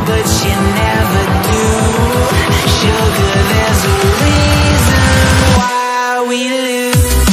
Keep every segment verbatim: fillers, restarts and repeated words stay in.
but you never do. Sugar, there's a reason why we lose.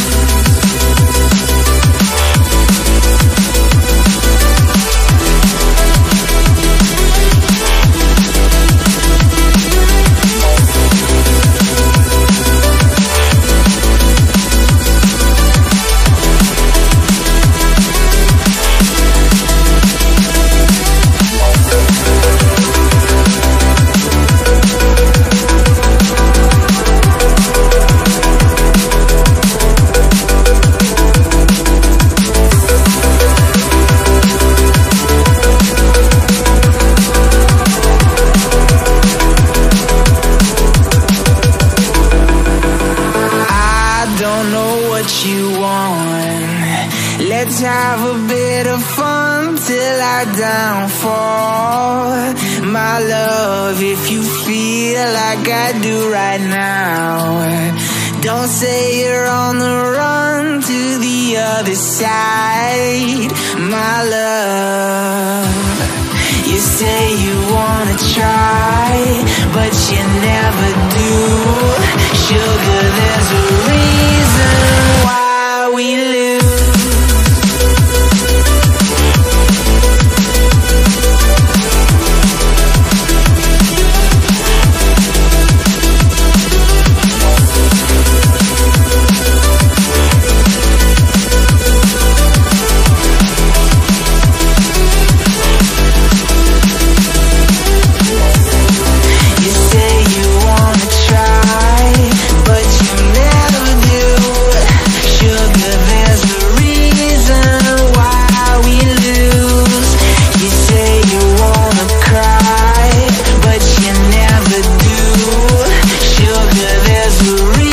Let's have a bit of fun till our downfall. My love, if you feel like I do right now, don't say you're on the run to the other side. My love, you say you wanna try, but you never do. Sugar, there's a reason why we lose. Sugar, there's a reason